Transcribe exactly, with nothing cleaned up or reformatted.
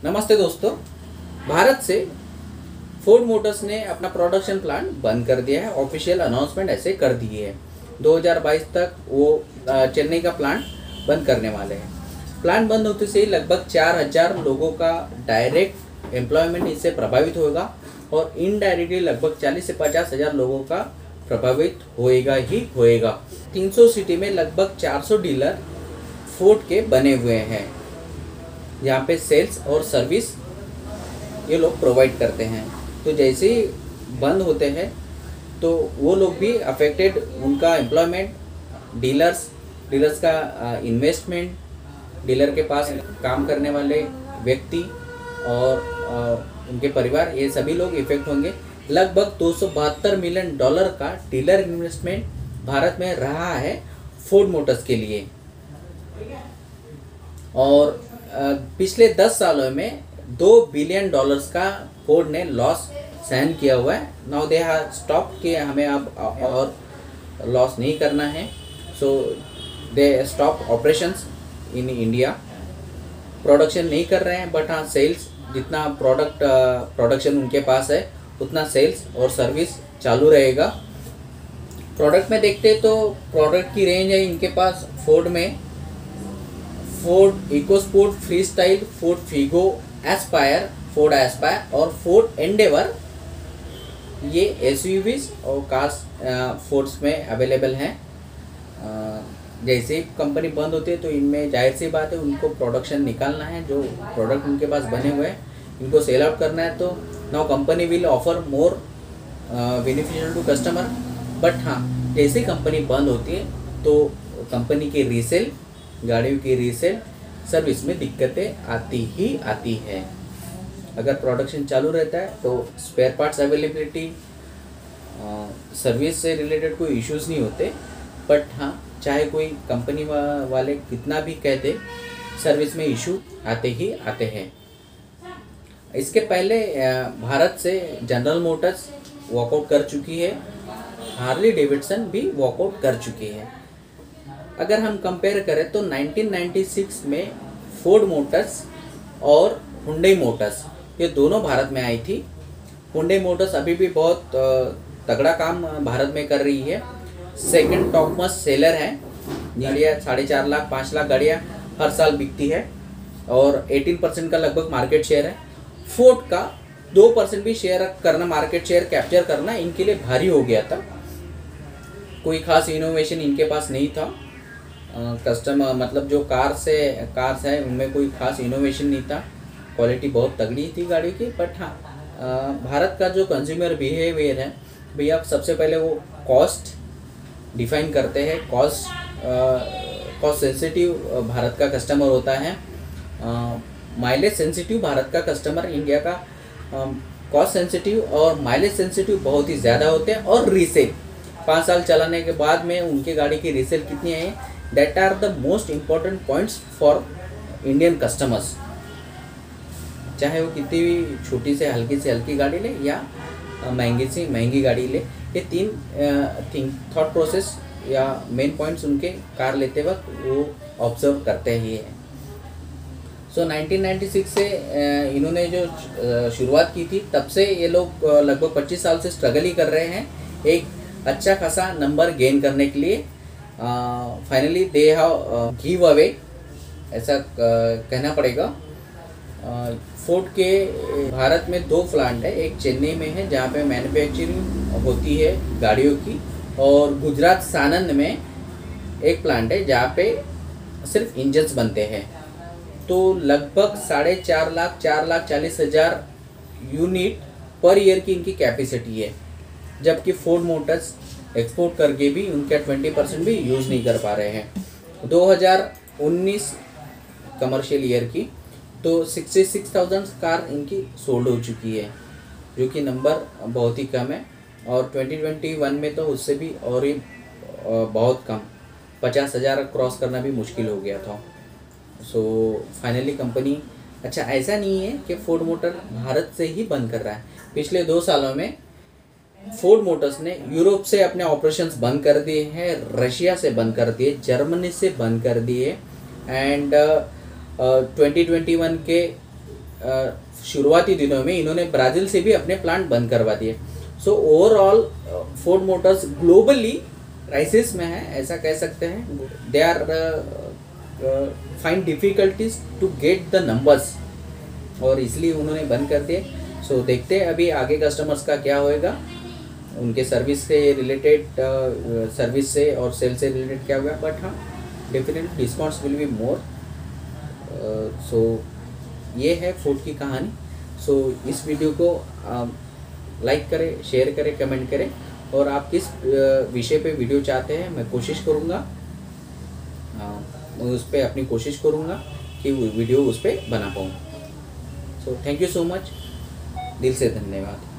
नमस्ते दोस्तों। भारत से फोर्ड मोटर्स ने अपना प्रोडक्शन प्लांट बंद कर दिया है। ऑफिशियल अनाउंसमेंट ऐसे कर दिए है। दो हज़ार बाईस तक वो चेन्नई का प्लांट बंद करने वाले हैं। प्लांट बंद होते से ही लगभग चार हज़ार लोगों का डायरेक्ट एम्प्लॉयमेंट इससे प्रभावित होगा और इनडायरेक्टली लगभग चालीस से पचास हज़ार लोगों का प्रभावित होएगा ही होएगा। तीन सौ सिटी में लगभग चार सौ डीलर फोर्ड के बने हुए हैं, यहाँ पे सेल्स और सर्विस ये लोग प्रोवाइड करते हैं। तो जैसे ही बंद होते हैं तो वो लोग भी अफेक्टेड, उनका एम्प्लॉयमेंट, डीलर्स डीलर्स का इन्वेस्टमेंट, डीलर के पास काम करने वाले व्यक्ति और आ, उनके परिवार, ये सभी लोग इफेक्ट होंगे। लगभग दो सौ बहत्तर मिलियन डॉलर का डीलर इन्वेस्टमेंट भारत में रहा है फोर्ड मोटर्स के लिए और पिछले दस सालों में दो बिलियन डॉलर्स का फोर्ड ने लॉस सहन किया हुआ है। नाउ दे हैव स्टॉप कि हमें अब और लॉस नहीं करना है, so they stop operations in India. Production नहीं कर रहे हैं, बट हाँ सेल्स, जितना प्रोडक्ट प्रोडक्शन उनके पास है उतना सेल्स और सर्विस चालू रहेगा। प्रोडक्ट में देखते तो प्रोडक्ट की रेंज है इनके पास फोर्ड में Ford EcoSport, Freestyle, Ford Figo, Aspire, Ford Aspire और फोर्ड एंडेवर, ये एसयूवीज और कार्स फोर्ड्स में अवेलेबल हैं। जैसे ही कंपनी बंद होती है तो इनमें जाहिर सी बात है उनको प्रोडक्शन निकालना है, जो प्रोडक्ट उनके पास बने हुए हैं इनको सेल आउट करना है। तो now company will offer more beneficial to customer. But हाँ, जैसे ही कंपनी बंद होती है तो कंपनी की रीसेल, गाड़ियों की रीसेल सर्विस में दिक्कतें आती ही आती है। अगर प्रोडक्शन चालू रहता है तो स्पेयर पार्ट्स अवेलेबिलिटी, सर्विस से रिलेटेड कोई इश्यूज नहीं होते। बट हाँ, चाहे कोई कंपनी वा, वाले कितना भी कहते, सर्विस में इशू आते ही आते हैं। इसके पहले भारत से जनरल मोटर्स वॉकआउट कर चुकी है, हार्ली डेविडसन भी वॉकआउट कर चुकी है। अगर हम कंपेयर करें तो नाइनटीन नाइंटी सिक्स में फोर्ड मोटर्स और हुंडई मोटर्स ये दोनों भारत में आई थी। हुंडई मोटर्स अभी भी बहुत तगड़ा काम भारत में कर रही है। सेकंड टॉप मोस्ट सेलर है, गाड़ियाँ साढ़े चार लाख पाँच लाख गाड़ियाँ हर साल बिकती है और अठारह परसेंट का लगभग मार्केट शेयर है। फोर्ड का दो परसेंट भी शेयर करना, मार्केट शेयर कैप्चर करना इनके लिए भारी हो गया था। कोई खास इनोवेशन इनके पास नहीं था। कस्टमर मतलब जो कार से कार्स है उनमें कोई खास इनोवेशन नहीं था, क्वालिटी बहुत तगड़ी थी गाड़ी की। बट हाँ, भारत का जो कंज्यूमर बिहेवियर है भैया, सबसे पहले वो कॉस्ट डिफाइन करते हैं। कॉस्ट कॉस्ट सेंसिटिव भारत का कस्टमर होता है, माइलेज सेंसिटिव भारत का कस्टमर इंडिया का कॉस्ट सेंसिटिव और माइलेज सेंसिटिव बहुत ही ज़्यादा होते हैं। और रीसेल पाँच साल चलाने के बाद में उनके गाड़ी की रीसेल कितनी है, that are the most important points for Indian customers. चाहे वो कितनी भी छोटी से हल्की से हल्की गाड़ी ले या महंगी से महंगी गाड़ी ले, ये तीन थिंक थॉट प्रोसेस या मेन पॉइंट्स उनके कार लेते वक्त वो ऑब्जर्व करते ही हैं। सो नाइनटीन नाइंटी सिक्स से इन्होंने जो शुरुआत की थी तब से ये लोग लगभग पच्चीस साल से स्ट्रगल ही कर रहे हैं एक अच्छा खासा नंबर गेन करने के लिए। Finally they have give away, ऐसा uh, कहना पड़ेगा। फोर्ड uh, के भारत में दो प्लांट है, एक चेन्नई में है जहाँ पे मैन्युफैक्चरिंग होती है गाड़ियों की, और गुजरात सानंद में एक प्लांट है जहाँ पे सिर्फ इंजन्स बनते हैं। तो लगभग साढ़े चार लाख चार लाख चालीस हज़ार यूनिट पर ईयर की इनकी कैपेसिटी है, जबकि फोर्ड मोटर्स एक्सपोर्ट करके भी उनका बीस परसेंट भी यूज़ नहीं कर पा रहे हैं। दो हज़ार उन्नीस कमर्शियल ईयर की तो छियासठ हज़ार कार इनकी सोल्ड हो चुकी है, जो कि नंबर बहुत ही कम है। और दो हज़ार इक्कीस में तो उससे भी और ही बहुत कम, पचास हज़ार क्रॉस करना भी मुश्किल हो गया था। सो फाइनली कंपनी, अच्छा ऐसा नहीं है कि फोर्ड मोटर भारत से ही बंद कर रहा है। पिछले दो सालों में फोर्ड मोटर्स ने यूरोप से अपने ऑपरेशंस बंद कर दिए हैं, रशिया से बंद कर दिए, जर्मनी से बंद कर दिए एंड ट्वेंटी ट्वेंटी वन के शुरुआती दिनों में इन्होंने ब्राज़ील से भी अपने प्लांट बंद करवा दिए। So overall Ford Motors globally crisis में है, ऐसा कह सकते हैं। They are find difficulties to get the numbers, और इसलिए उन्होंने बंद कर दिए। सो so, देखते हैं अभी आगे कस्टमर्स का क्या होएगा, उनके सर्विस से रिलेटेड, सर्विस से और सेल से रिलेटेड क्या होगा। बट हाँ, definitely discounts will be more. So ये है फोर्ड की कहानी। सो so, इस वीडियो को लाइक uh, करें, शेयर करें, कमेंट करें, और आप किस uh, विषय पे वीडियो चाहते हैं मैं कोशिश करूँगा, uh, उस पर अपनी कोशिश करूँगा कि वीडियो उस पर बना पाऊँ। So thank you so much, दिल से धन्यवाद।